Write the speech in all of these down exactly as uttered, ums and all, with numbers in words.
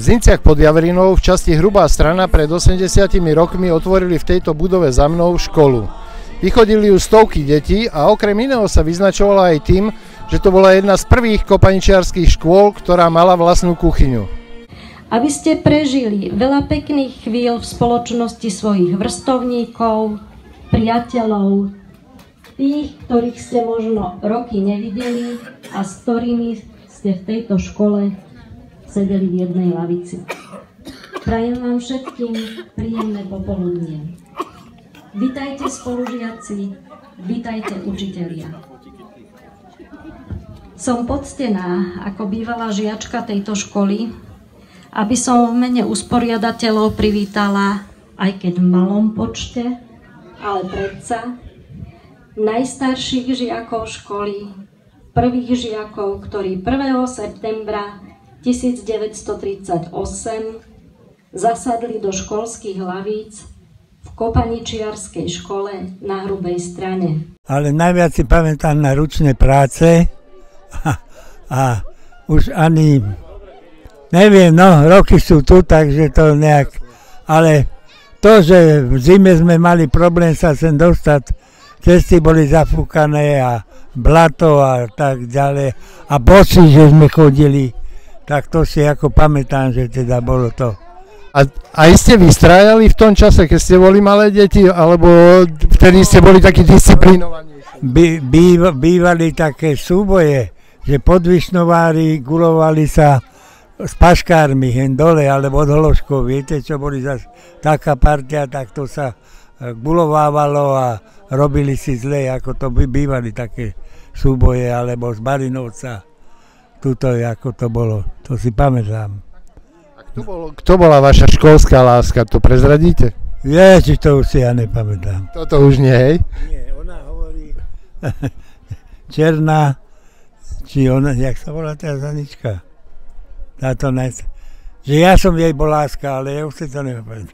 Zinciach pod Javrinou v časti Hrubá Strana pred osemdesiatimi rokmi otvorili v tejto budove za mnou školu. Vychodili ju stovky detí a okrem iného sa vyznačovala aj tým, že to bola jedna z prvých kopaničiarskych škôl, ktorá mala vlastnú kuchyňu. Aby ste prežili veľa pekných chvíľ v spoločnosti svojich vrstovníkov, priateľov, tých, ktorých ste možno roky nevideli a s ktorými ste v tejto škole sedeli v jednej lavici. Prajem vám všetkým príjemné popoludnie. Vitajte spolužiaci, vitajte učitelia. Som poctená ako bývalá žiačka tejto školy, aby som v mene usporiadateľov privítala, aj keď v malom počte, ale predsa, najstarších žiakov školy, prvých žiakov, ktorí prvého septembra tisícdeväťstotridsaťosem zasadli do školských lavíc v kopaničiarskej škole na Hrubej Strane. Ale najviac si pamätám na ručné práce a, a už ani, neviem, no, roky sú tu, takže to nejak, ale to, že v zime sme mali problém sa sem dostať, cesty boli zafúkané a blato a tak ďalej a bosí, že sme chodili, tak to si ako pamätám, že teda bolo to. A aj ste vystrájali v tom čase, keď ste boli malé deti, alebo vtedy ste boli takí disciplinovaní? By, býva, bývali také súboje, že podvišnovári gulovali sa s paškármi hen dole, alebo od Hološkov, viete, čo boli zase taká partia, tak to sa gulovávalo a robili si zle, ako to by bývali také súboje, alebo z Barinovca. Tuto je, ako to bolo, to si pamätám. A kto, bolo, kto bola vaša školská láska, to prezradíte? Ježiš, to už si ja nepamätám. Toto už nie, hej? Nie, ona hovorí Černá, či ona, jak sa volá tá Zanička? Táto nec, že ja som jej bol láska, ale ja už si to nepamätám.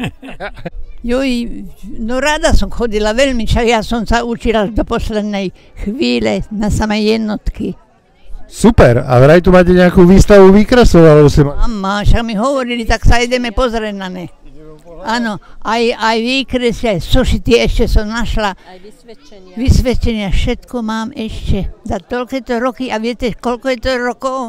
Joj, no rada som chodila veľmi, čak ja som sa učila do poslednej chvíle na samej jednotky. Super, a vraj tu máte nejakú výstavu výkresov, alebo si ma... Mama, však mi hovorili, tak sa ideme pozrieť na ne. Áno, aj, aj výkresy, aj sošity ešte som našla. Aj vysvedčenia. Vysvedčenia, všetko mám ešte. Za toľko roky, a viete, koľko je to rokov?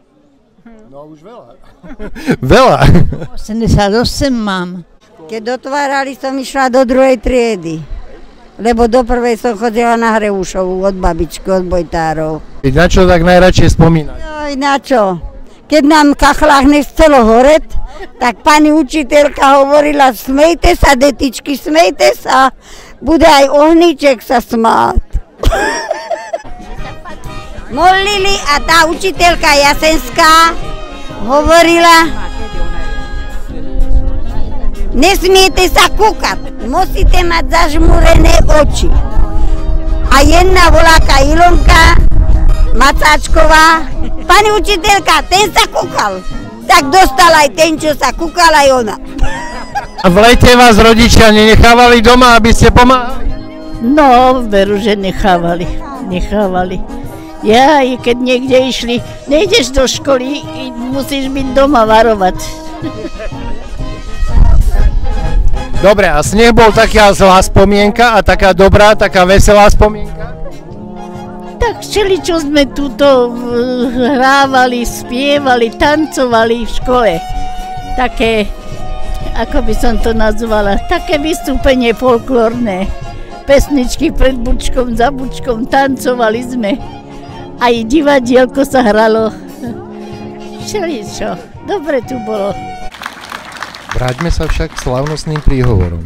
No už veľa. Veľa. osemdesiatosem mám. Keď otvárali, som išla do druhej triedy. Lebo do prvej som chodila na Hreušovu od babičky, od Bojtárov. Na čo tak najradšej spomínať? Joj, na čo? Keď nám kachlách nechcelo horeť, tak pani učiteľka hovorila, smejte sa, detičky, smejte sa, bude aj ohníček sa smáť. Molili a tá učiteľka Jasenská hovorila, nesmiete sa kúkať, musíte mať zažmúrené oči. A jedna voláka Ilonka Macáčková, pani učiteľka, ten sa kúkal. Tak dostal aj ten, čo sa kúkal, aj ona. A v lete vás rodičia nenechávali doma, aby ste pomáhali? No, veru, že nechávali, nechávali. Ja, i keď niekde išli, nejdeš do školy, musíš byť doma varovať. Dobre, a sneh bol taká zlá spomienka a taká dobrá, taká veselá spomienka? Tak všeli, čo sme tuto hrávali, spievali, tancovali v škole. Také, ako by som to nazvala, také vystúpenie folklórne. Pesničky pred bučkom, za bučkom, tancovali sme. Aj divadielko sa hralo. Všeličo, dobre tu bolo. Vráťme sa však k slávnostným príhovorom.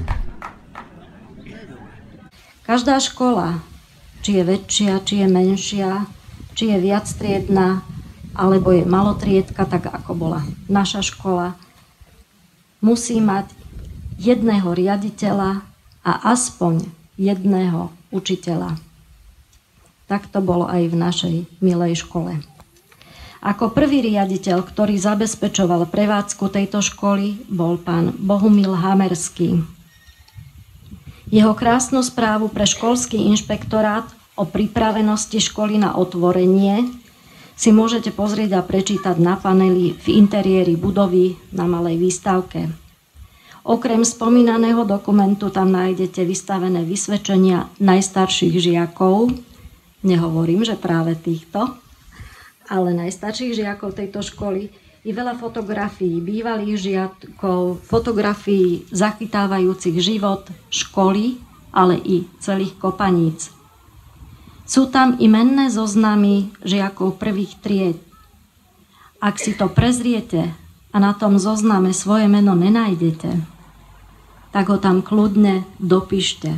Každá škola, či je väčšia, či je menšia, či je viactriedna, alebo je malotriedka, tak ako bola naša škola, musí mať jedného riaditeľa a aspoň jedného učiteľa. Tak to bolo aj v našej milej škole. Ako prvý riaditeľ, ktorý zabezpečoval prevádzku tejto školy, bol pán Bohumil Hamerský. Jeho krásnu správu pre školský inšpektorát o pripravenosti školy na otvorenie si môžete pozrieť a prečítať na paneli v interiéri budovy na malej výstavke. Okrem spomínaného dokumentu tam nájdete vystavené vysvedčenia najstarších žiakov, nehovorím, že práve týchto, ale najstarších žiakov tejto školy, i veľa fotografií bývalých žiakov, fotografií zachytávajúcich život školy, ale i celých kopaníc. Sú tam i menné zoznamy žiakov prvých tried. Ak si to prezriete a na tom zozname svoje meno nenájdete, tak ho tam kľudne dopíšte.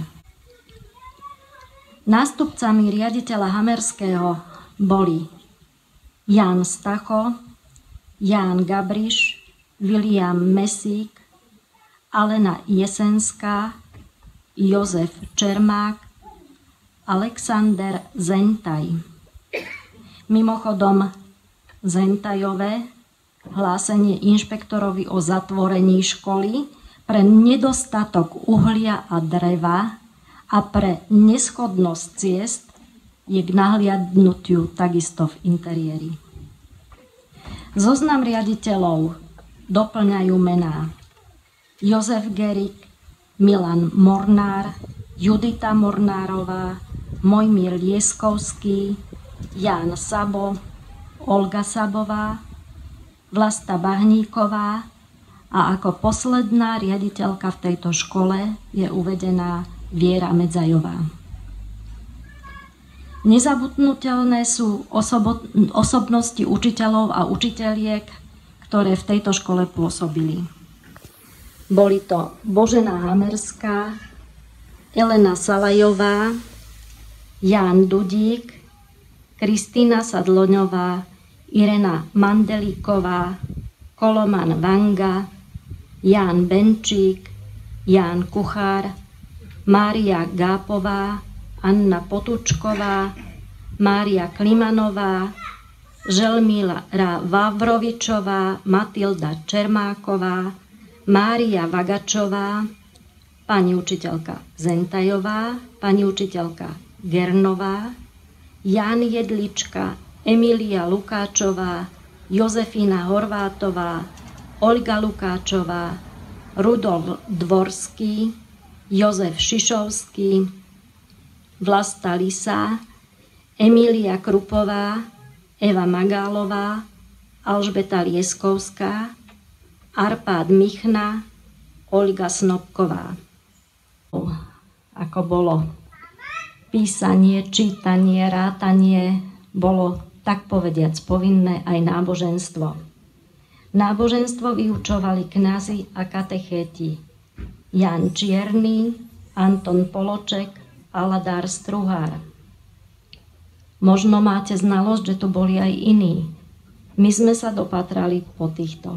Nástupcami riaditeľa Hamerského boli Ján Stacho, Ján Gabriš, William Mesík, Alena Jesenská, Jozef Čermák, Alexander Zentaj. Mimochodom, Zentajové hlásenie inšpektorovi o zatvorení školy pre nedostatok uhlia a dreva a pre neschodnosť ciest je k nahliadnutiu takisto v interiéri. Zoznam riaditeľov doplňajú mená Jozef Gerik, Milan Mornár, Judita Mornárová, Mojmír Lieskovský, Ján Sabo, Olga Sabová, Vlasta Bahníková a ako posledná riaditeľka v tejto škole je uvedená Viera Medzajová. Nezabudnutelné sú osobo- osobnosti učiteľov a učiteľiek, ktoré v tejto škole pôsobili. Boli to Božena Hamerská, Elena Salajová, Ján Dudík, Kristína Sadloňová, Irena Mandelíková, Koloman Vanga, Ján Benčík, Ján Kuchár, Mária Gápová, Anna Potučková, Mária Klimanová, Želmíra Vavrovičová, Matilda Čermáková, Mária Vagačová, pani učiteľka Zentajová, pani učiteľka Gernová, Ján Jedlička, Emília Lukáčová, Jozefína Horvátová, Olga Lukáčová, Rudolf Dvorský, Jozef Šišovský, Vlasta Lisá, Emília Krupová, Eva Magálová, Alžbeta Lieskovská, Arpád Michna, Olga Snopková. Ako bolo písanie, čítanie, rátanie, bolo tak povediac povinné aj náboženstvo. Náboženstvo vyučovali kňazi a katechéti Ján Čierny, Anton Poloček, Aladár Struhár. Možno máte znalosť, že tu boli aj iní. My sme sa dopatrali po týchto.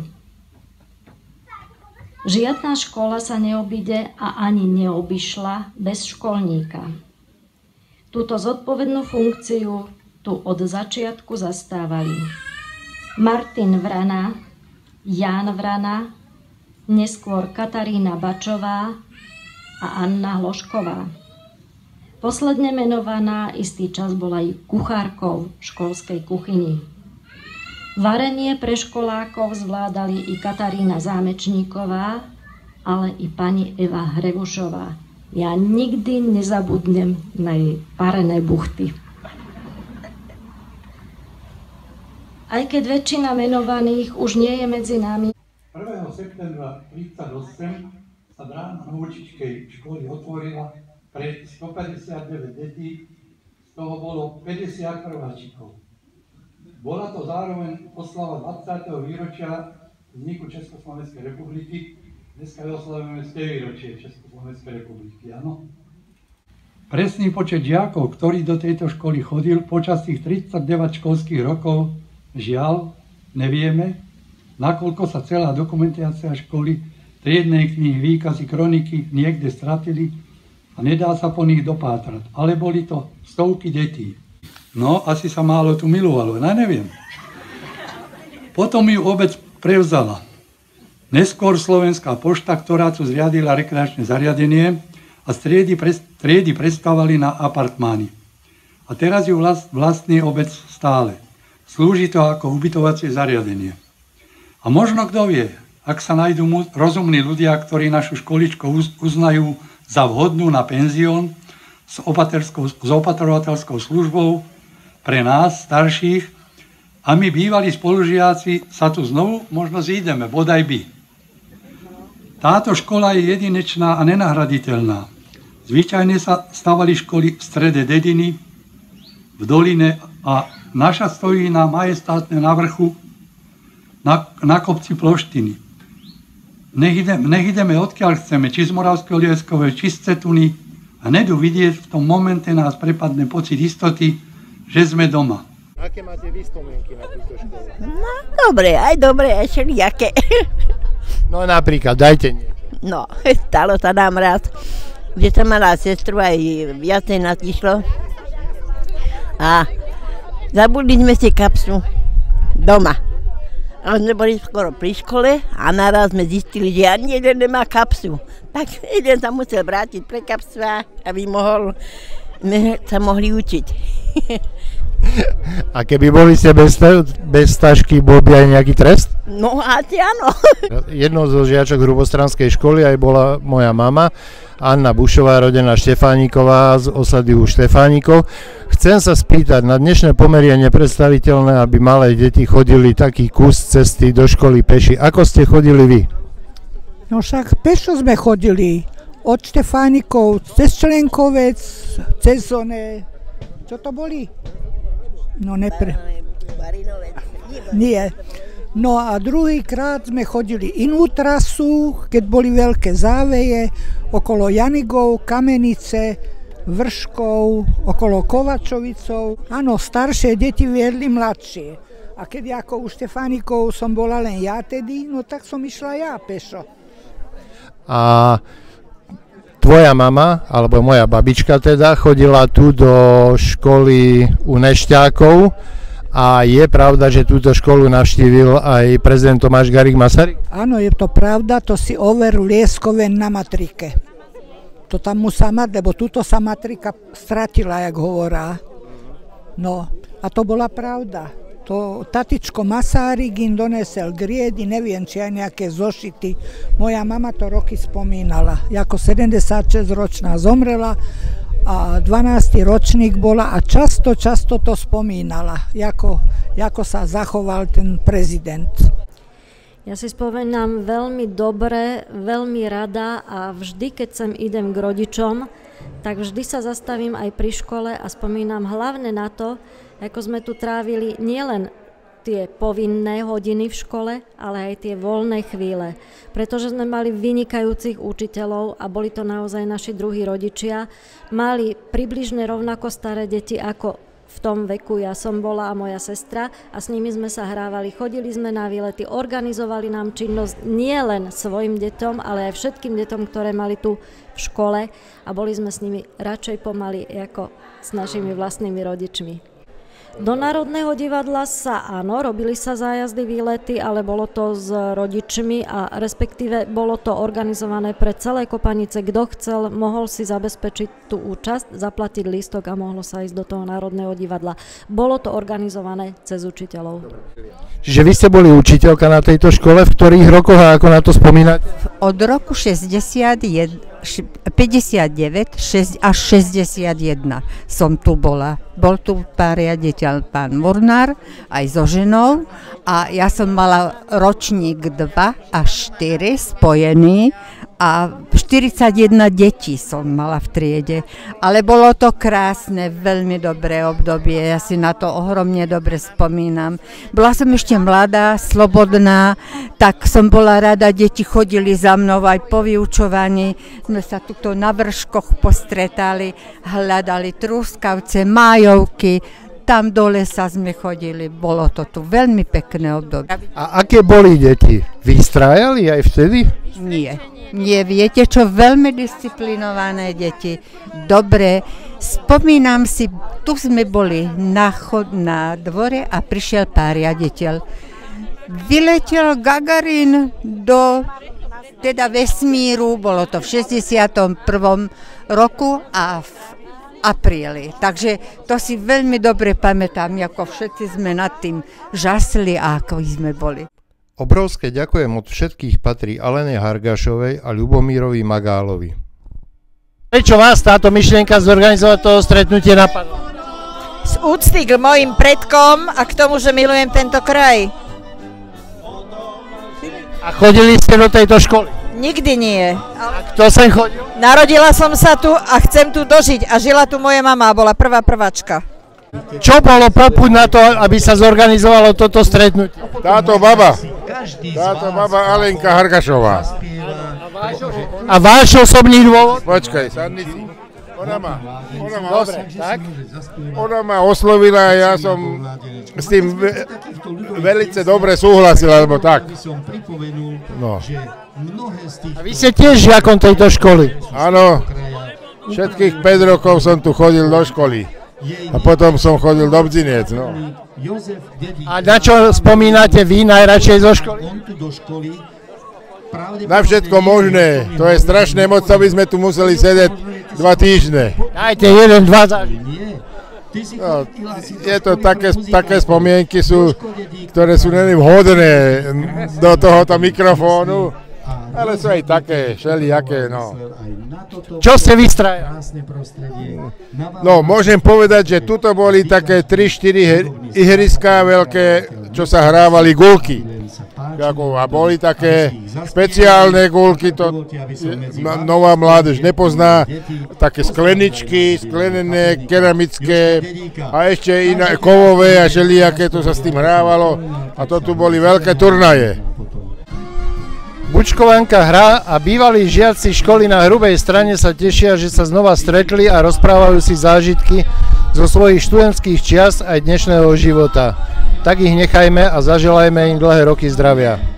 Žiadna škola sa neobíde a ani neobyšla bez školníka. Túto zodpovednú funkciu tu od začiatku zastávali Martin Vrana, Ján Vrana, neskôr Katarína Bačová a Anna Hlošková. Posledne menovaná istý čas bola aj kuchárkou v školskej kuchyni. Varenie pre školákov zvládali i Katarína Zámečníková, ale i pani Eva Hrebušová. Ja nikdy nezabudnem na jej parené buchty. Aj keď väčšina menovaných už nie je medzi nami. prvého septembra tridsaťosem sa brána Novúčičkej školy otvorila pre stopäťdesiatdeväť detí, z toho bolo päťdesiat prváčikov. Bola to zároveň oslava dvadsiateho výročia vzniku Československej republiky. Dneska oslavujeme sté výročie Československej republiky, áno? Presný počet žiakov, ktorý do tejto školy chodil počas tých tridsaťdeväť školských rokov, žiaľ, nevieme, nakoľko sa celá dokumentácia školy, triednej knihy, výkazy, kroniky niekde stratili a nedá sa po nich dopátrať. Ale boli to stovky detí. No, asi sa málo tu milovalo, ja neviem. Potom ju obec prevzala. Neskôr Slovenská pošta, ktorá tu zriadila rekreačné zariadenie a triedy, triedy predstavali na apartmány. A teraz ju vlast, vlastní obec stále. Slúži to ako ubytovacie zariadenie. A možno kto vie, ak sa nájdú rozumní ľudia, ktorí našu školičku uznajú za vhodnú na penzión s, s opatrovateľskou službou pre nás, starších, a my, bývalí spolužiaci, sa tu znovu možno zídeme, bodaj by. Táto škola je jedinečná a nenahraditeľná. Zvyčajne sa stavali školy v strede dediny, v doline a naša stojí na majestátne na vrchu, na, na kopci Ploštiny. Nech, idem, nech ideme odkiaľ chceme, či z Moravského Lieskového, či z Cetuny, a nedu vidieť, v tom momente nás prepadne pocit istoty, že sme doma. Aké máte vy spomienky na túto školu? No, dobre, aj dobre, aj všelijaké. No napríklad, dajte niečo. No, stalo sa nám raz, že som mala sestru, aj viacej nás išlo. A zabudli sme si kapsu doma. A sme boli skoro pri škole a naraz sme zistili, že ani jeden nemá kapsu. Tak jeden sa musel vrátiť pre kapsu, aby mohol, sme sa mohli učiť. A keby boli ste bez, bez tašky, bol by aj nejaký trest? No asi áno. Jednou zo žiačok Hrubostranskej školy aj bola moja mama, Anna Bušová, rodená Štefániková z osady u Štefánikov. Chcem sa spýtať, na dnešné pomery je nepredstaviteľné, aby malé deti chodili taký kus cesty do školy peši. Ako ste chodili vy? No však pešo sme chodili. Od Štefánikov cez Členkovec, cez one... Čo to boli? No nepre... Nie. No a druhýkrát sme chodili inú trasu, keď boli veľké záveje, okolo Janigov, Kamenice, Vrškov, okolo Kovačovicov. Áno, staršie deti viedli mladšie. A keď ako u Štefánikov som bola len ja tedy, no tak som išla ja pešo. A tvoja mama, alebo moja babička teda, chodila tu do školy u Nešťákov a je pravda, že túto školu navštívil aj prezident Tomáš Garrigue Masaryk? Áno, je to pravda, to si overu Lieskoven na matrike. To tam musá mať, lebo túto sa matrika stratila, jak hovorá. No, a to bola pravda. To tatičko Masaryk im donesel griedy, neviem, či aj nejaké zošity. Moja mama to roky spomínala. Ako sedemdesiatšesťročná zomrela a dvanásty ročník bola a často, často to spomínala, ako, ako sa zachoval ten prezident. Ja si spomínam veľmi dobre, veľmi rada a vždy, keď sem idem k rodičom, tak vždy sa zastavím aj pri škole a spomínam hlavne na to, ako sme tu trávili nielen tie povinné hodiny v škole, ale aj tie voľné chvíle. Pretože sme mali vynikajúcich učiteľov a boli to naozaj naši druhí rodičia. Mali približne rovnako staré deti ako v tom veku ja som bola a moja sestra a s nimi sme sa hrávali, chodili sme na výlety, organizovali nám činnosť nie len svojim deťom, ale aj všetkým deťom, ktoré mali tu v škole a boli sme s nimi radšej pomaly ako s našimi vlastnými rodičmi. Do Národného divadla sa áno, robili sa zájazdy, výlety, ale bolo to s rodičmi a respektíve bolo to organizované pre celé Kopanice. Kto chcel, mohol si zabezpečiť tú účasť, zaplatiť lístok a mohlo sa ísť do toho Národného divadla. Bolo to organizované cez učiteľov. Čiže vy ste boli učiteľka na tejto škole, v ktorých rokoch a ako na to spomínate? Od roku šesťdesiatjeden, päťdesiatdeväť až šesťdesiatjeden som tu bola. Bol tu pán riaditeľ, pán Murnár, aj so ženou a ja som mala ročník dva a štyri spojený a štyridsaťjeden detí som mala v triede. Ale bolo to krásne, veľmi dobré obdobie, ja si na to ohromne dobre spomínam. Bola som ešte mladá, slobodná, tak som bola rada, deti chodili za mnou aj po vyučovaní. Sme sa tuto na vrškoch postretali, hľadali trúskavce, májovky, tam do lesa sme chodili, bolo to tu veľmi pekné obdobie. A aké boli deti? Vystrájali aj vtedy? Nie, nie, viete čo, veľmi disciplinované deti, dobre, spomínam si, tu sme boli na, chod, na dvore a prišiel pán riaditeľ. Vyletel Gagarin do teda vesmíru, bolo to v šesťdesiatom prvom roku a v apríli. Takže to si veľmi dobre pamätám, ako všetci sme nad tým žasli a ako sme boli. Obrovské ďakujem od všetkých patrí Alene Hargašovej a Ľubomírovi Magálovi. Prečo vás táto myšlienka zorganizovať toho stretnutie napadla? Z úcty k mojim predkom a k tomu, že milujem tento kraj. A chodili ste do tejto školy? Nikdy nie. A kto sem chodil? Narodila som sa tu a chcem tu dožiť a žila tu moja mama, bola prvá prváčka. Čo bolo popud na to, aby sa zorganizovalo toto stretnutie? Táto baba, táto baba Alenka Hargašová. A váš osobný dôvod? Počkaj, sadni si. Ona ma, ona ma, Dobre, tak? Ona ma oslovila a ja som s tým ve, velice dobre súhlasil, alebo tak. No. A vy ste tiež žiakom tejto školy? Áno, všetkých päť rokov som tu chodil do školy. A potom som chodil do Bdzinec, no. A na čo spomínate vy najradšej zo školy? Na všetko možné. To je strašné moc, aby sme tu museli sedieť dva týždne. Dajte jeden, dva zážiť. No, je to také, také spomienky sú, ktoré sú není vhodné do tohoto mikrofónu, ale sú aj také, všelijaké, no. Čo ste vystraja? No, môžem povedať, že tuto boli také tri štyri ihriská veľké, čo sa hrávali gulky. A boli také špeciálne gulky, to nová mládež nepozná, také skleničky, sklenené, keramické a ešte iné kovové a všelijaké, to sa s tým hrávalo a to tu boli veľké turnaje. Bučkovanka hrá a bývalí žiaci školy na Hrubej Strane sa tešia, že sa znova stretli a rozprávajú si zážitky zo svojich študentských čias aj dnešného života. Tak ich nechajme a zaželajme im dlhé roky zdravia.